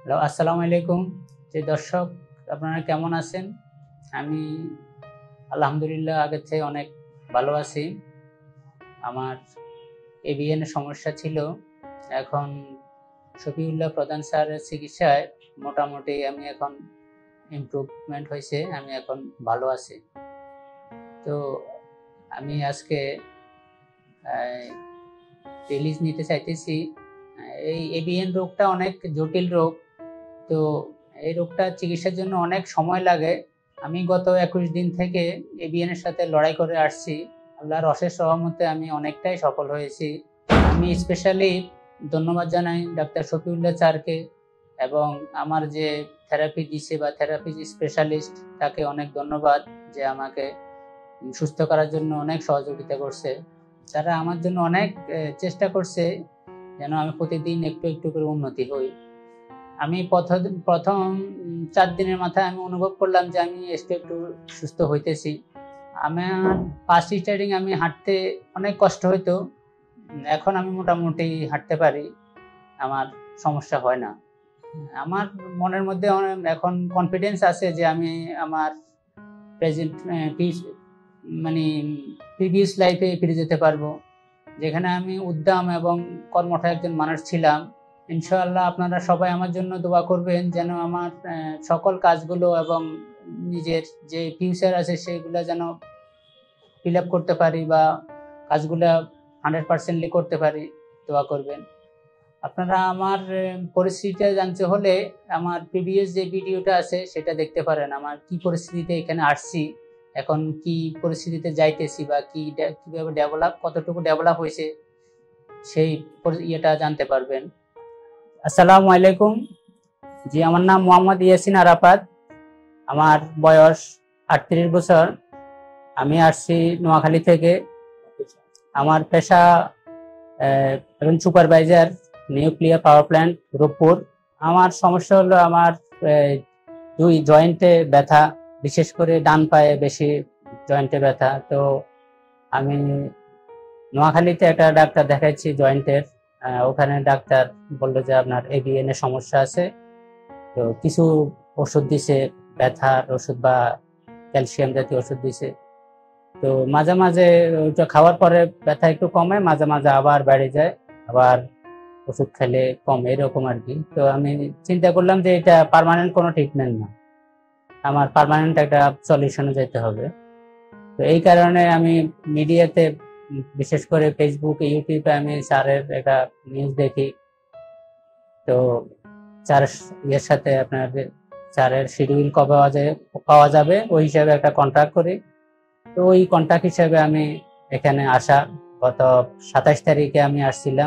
Hello, আসসালামু আলাইকুম। যে দর্শক, আপনারা কেমন আছেন? আমি আলহামদুলিল্লাহ আগের থেকে অনেক ভালো আছি। আমার এভিএন এর সমস্যা ছিল। এখন শফিউল্লাহ প্রধান স্যারের চিকিৎসায় মোটামুটি আমি এখন ইমপ্রুভমেন্ট হয়েছে, আমি এখন ভালো আছি। তো আমি আজকে রিলিজ নিতে চাইতেছি। এই এভিএন রোগটা অনেক জটিল রোগ। তো এই রোগটা চিকিৎসার জন্য অনেক সময় লাগে। আমি গত 21 দিন থেকে এভিএন এর সাথে লড়াই করে আসছি। আল্লাহর অশেষ রহমতে আমি অনেকটাই সফল হয়েছি। আমি স্পেশালি ধন্যবাদ জানাই ডাক্তার শফিউল্লাহ স্যারকে, এবং আমার যে থেরাপি দিছে বা থেরাপি স্পেশালিস্ট, তাকে অনেক ধন্যবাদ যে আমাকে সুস্থ করার জন্য অনেক সহযোগিতা করছে। তারা আমার জন্য অনেক চেষ্টা করছে যেন আমি প্রতিদিন একটু একটু করে উন্নতি হই। আমি প্রথম 4 দিনের মাথায় আমি অনুভব করলাম যে আমি একটু সুস্থ হইতেছি। আমার ফার্স্ট স্টার্টিং আমি হাঁটতে অনেক কষ্ট হইতো, এখন আমি মোটামুটি হাঁটতে পারি, আমার সমস্যা হয় না। আমার মনের মধ্যে এখন কনফিডেন্স আছে যে আমি আমার প্রেজেন্ট মানে প্রিভিয়াস লাইফে ফিরে যেতে পারবো, যেখানে আমি উদ্যম এবং কর্মঠ একজন মানুষ ছিলাম। ইনশাআল্লাহ আপনারা সবাই আমার জন্য দোয়া করবেন যেন আমার সকল কাজগুলো এবং নিজের যে ফিউচার আছে সেগুলো যেন ফিল আপ করতে পারি বা কাজগুলো 100% করতে পারি। দোয়া করবেন। আপনারা আমার পরিস্থিতিটা জানতে হলে আমার প্রিভিয়াস যে ভিডিওটা আছে সেটা দেখতে পারেন। আমার কি পরিস্থিতিতে এখানে আসছি, এখন কি পরিস্থিতিতে যাইতেছি, বা কিভাবে কতটুকু ডেভেলপ হয়েছে, সেই ইয়েটা জানতে পারবেন। আসসালামু আলাইকুম। জি, আমার নাম মোহাম্মদ ইয়াসিন আরাফাত। আমার বয়স 38 বছর। আমি আসছি নোয়াখালী থেকে। আমার পেশা এখন supervisor, nuclear power plant, Rooppur. আমার সমস্যা হলো আমার দুই জয়েন্টে ব্যথা, বিশেষ করে ডান পায়ে বেশি জয়েন্টে ব্যথা। তো আমি নোয়াখালীতে একটা ডাক্তার দেখাইছি জয়েন্টের। ওখানে ডাক্তার বললো যে আপনার এভিএন এর সমস্যা আছে। তো কিছু ওষুধ দিছে, ব্যথার ওষুধ বা ক্যালসিয়াম জাতীয় ওষুধ দিছে। তো মাঝে মাঝে ওইটা খাওয়ার পরে ব্যথা একটু কমে, মাঝে মাঝে আবার বেড়ে যায়, আবার ওষুধ খেলে কমে, এরকম আর কি। তো আমি চিন্তা করলাম যে এটা পার্মানেন্ট কোনো ট্রিটমেন্ট না, আমার পার্মানেন্ট একটা সলিউশনে যেতে হবে। তো এই কারণে আমি মিডিয়াতে, বিশেষ করে ফেসবুক, ইউটিউবে আমি স্যারের একটা নিউজ দেখি। তো স্যার এর সাথে আপনার স্যারের শিডিউল কবে পাওয়া যাবে ওই হিসাবে একটা কন্ট্রাক্ট করি। তো ওই কন্ট্রাক্ট হিসাবে আমি এখানে আসা। গত 27 তারিখে আমি আসছিলাম।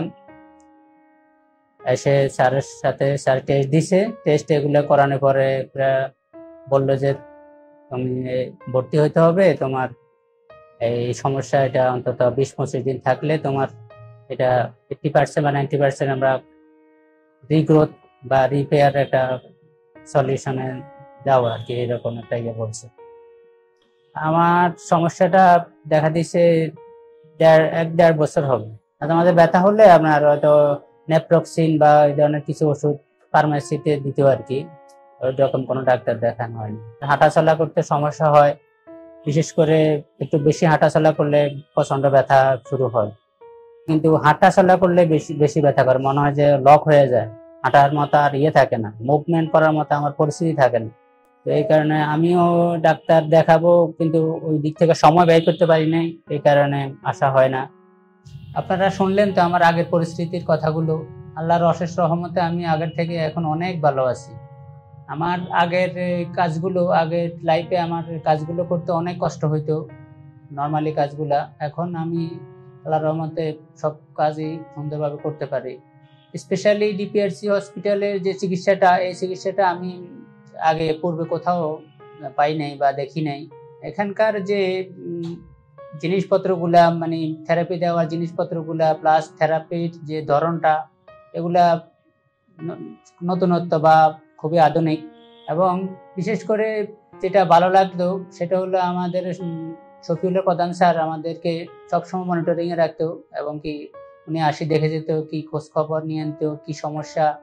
এসে স্যারের সাথে স্যার টেস্ট দিছে। টেস্ট এগুলো করানোর পরে বললো যে তুমি ভর্তি হইতে হবে, তোমার এই সমস্যা এটা অন্তত 20-25 দিন থাকলে তোমার এটা 80% বা 90% আমরা রিগ্রোথ বা রিপেয়ার একটা সলিউশনে যাওয়া আর কি, এরকম একটা ইয়ে বলছে। আমার সমস্যাটা দেখা দিচ্ছে 1-1.5 বছর হবে। আমাদের ব্যথা হলে আপনার হয়তো নেপ্রক্সিন বা এই ধরনের কিছু ওষুধ ফার্মেসিতে দিতে আর কি, ওইরকম কোনো ডাক্তার দেখানো হয়নি। হাঁটাচলা করতে সমস্যা হয়, বিশেষ করে একটু বেশি হাঁটাচলা করলে প্রচন্ড ব্যথা শুরু হয়। কিন্তু হাঁটাচলা করলে বেশি বেশি ব্যথা করে, মনে হয় যে লক হয়ে যায়, হাঁটার মতো আর ইয়ে থাকে না, মুভমেন্ট করার মতো আমার পরিস্থিতি থাকে না। তো এই কারণে আমিও ডাক্তার দেখাবো, কিন্তু ওই দিক থেকে সময় ব্যয় করতে পারি নাই, এই কারণে আসা হয় না। আপনারা শুনলেন তো আমার আগের পরিস্থিতির কথাগুলো। আল্লাহর অশেষ রহমতে আমি আগের থেকে এখন অনেক ভালো আছি। আমার আগের আগের লাইফে আমার কাজগুলো করতে অনেক কষ্ট হইতো, নর্মালি কাজগুলা। এখন আমি আল্লাহর রহমতে সব কাজই সুন্দরভাবে করতে পারি। স্পেশালি ডিপিআরসি হসপিটালের যে চিকিৎসাটা, এই চিকিৎসাটা আমি আগে পূর্বে কোথাও পাই নাই বা দেখি নাই। এখানকার যে জিনিসপত্রগুলা, মানে থেরাপি দেওয়ার জিনিসপত্রগুলা প্লাস থেরাপির যে ধরনটা, এগুলা নতুনত্ব বা খুবই আধুনিক। এবং বিশেষ করে যেটা ভালো লাগতো সেটা হলো আমাদের শফিউল্লাহ প্রধান স্যার আমাদেরকে সবসময় মনিটরিং এ রাখতো, এবং কি উনি আসি দেখে যেত, কি খোঁজ খবর নিয়ে আনতো, কি সমস্যা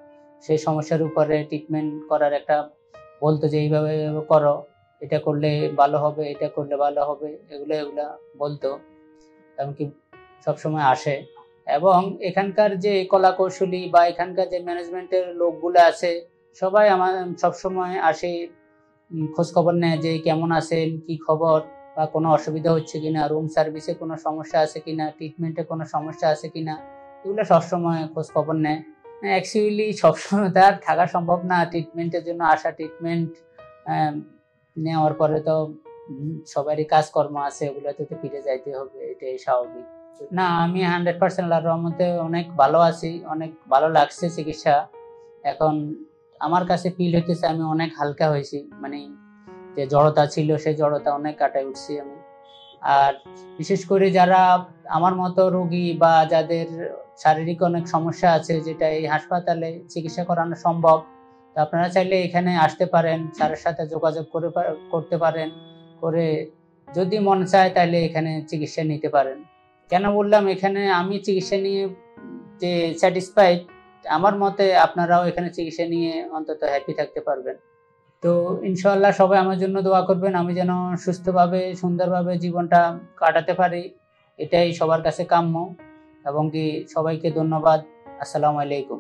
সেই সমস্যার উপরে ট্রিটমেন্ট করার একটা বলতো যে এইভাবে এইভাবে করো, এটা করলে ভালো হবে, এটা করলে ভালো হবে, এগুলা বলতো, এমনকি সবসময় আসে। এবং এখানকার যে কলা কৌশলী বা এখানকার যে ম্যানেজমেন্টের লোকগুলো আছে সবাই আমার সবসময় আসে, খোঁজ খবর নেয় যে কেমন আছেন, কি খবর, বা কোনো অসুবিধা হচ্ছে কিনা, রুম সার্ভিসে কোনো সমস্যা আছে কিনা, ট্রিটমেন্টে কোনো সমস্যা আছে কিনা, এগুলো সবসময় খোঁজ খবর নেয়। অ্যাকচুয়ালি সবসময় তার থাকা সম্ভব না, ট্রিটমেন্টের জন্য আসা, ট্রিটমেন্ট নেওয়ার পরে তো সবারই কাজকর্ম আছে, ওগুলোতে তো ফিরে যাইতে হবে, এটাই স্বাভাবিক। না, আমি 100% আল্লাহর রহমতে অনেক ভালো আছি, অনেক ভালো লাগছে চিকিৎসা। এখন আমার কাছে ফিল হইতেছে আমি অনেক হালকা হয়েছি, মানে যে জড়তা ছিল সেই জড়তা অনেক কাটাই উঠছি আমি। আর বিশেষ করে যারা আমার মতো রোগী বা যাদের শারীরিক অনেক সমস্যা আছে যেটা এই হাসপাতালে চিকিৎসা করানো সম্ভব, তো আপনারা চাইলে এখানে আসতে পারেন, স্যারের সাথে যোগাযোগ করতে পারেন, করে যদি মন চায় তাহলে এখানে চিকিৎসা নিতে পারেন। কেন বললাম এখানে আমি চিকিৎসা নিয়ে যে স্যাটিসফাইড, আমার মতে আপনারাও এখানে চিকিৎসা নিয়ে অন্তত হ্যাপি থাকতে পারবেন। তো ইনশাআল্লাহ সবাই আমার জন্য দোয়া করবেন, আমি যেন সুস্থভাবে সুন্দরভাবে জীবনটা কাটাতে পারি, এটাই সবার কাছে কাম্য। এবং কি সবাইকে ধন্যবাদ। আসসালামু আলাইকুম।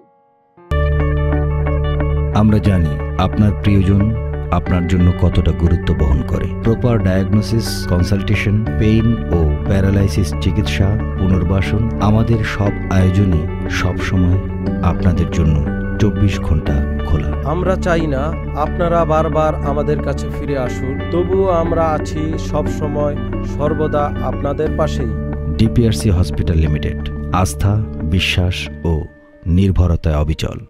আমরা জানি আপনার প্রিয়জন আপনার জন্য কতটা গুরুত্ব বহন করে। প্রপার ডায়াগনোসিস, কনসালটেশন, পেইন ও প্যারালাইসিস চিকিৎসা, পুনর্বাসন, আমাদের সব আয়োজনই সবসময় আপনাদের জন্য 24 ঘন্টা খোলা। আমরা চাই না আপনারা বারবার আমাদের কাছে ফিরে আসুন, তবুও আমরা আছি সব সময় সর্বদা আপনাদের পাশেই। ডিপিআরসি হসপিটাল লিমিটেড, আস্থা, বিশ্বাস ও নির্ভরতায় অবিচল।